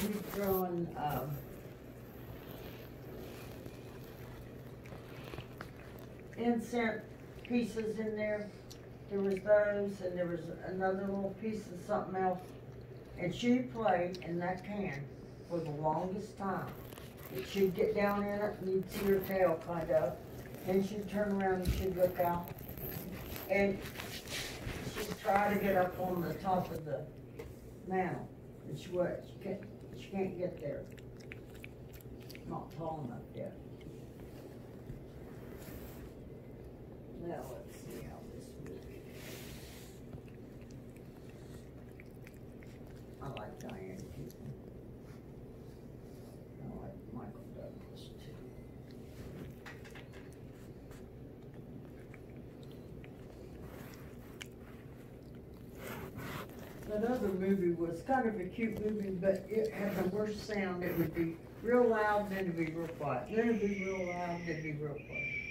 keep throwing, incense pieces in there. There was those, and there was another little piece of something else. And she played in that can for the longest time. She'd get down in it, and you'd see her tail kind of. Then she'd turn around and she'd look out. And she'd try to get up on the top of the mantle. And she can't get there. Not tall enough yet. Now let's see how this movie. I like Diane Keaton. I like Michael Douglas too. That other movie was kind of a cute movie, but it had the worst sound. It would be real loud, then it'd be real quiet. Then it'd be real loud, then it'd be real quiet.